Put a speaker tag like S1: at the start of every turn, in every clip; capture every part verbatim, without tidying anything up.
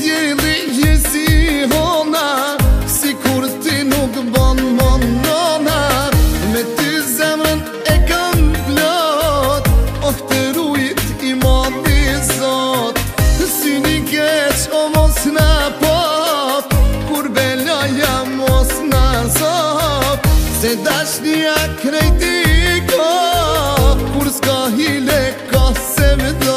S1: djeli je si hona, si kur ti nuk bon monona. Me ty zemrën e kam plot, oh të rujt i modi zot. Syni keq o mos na pop, kur belaja mos na zop. Se dashnia krejti ko, kur s'ka hile ka se me do.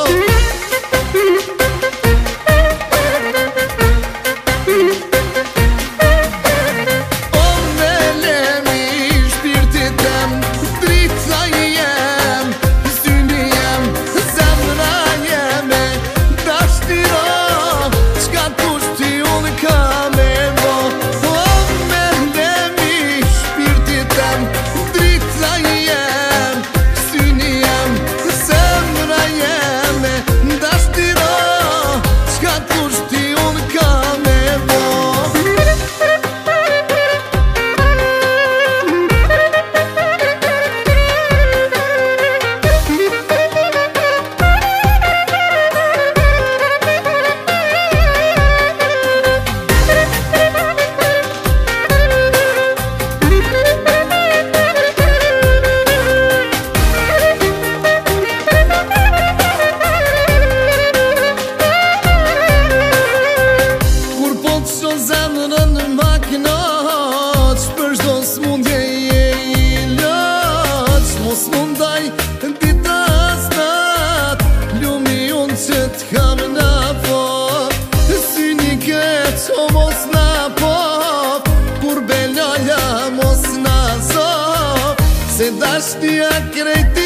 S1: Zemrën maknaq, për shdo s'mundje je i laq. Mos mundaj dita s'nat, lumi unë që t'kam na pop. Syni keq o mos na pop, kur belaja mos na zop. Se dashnia krejti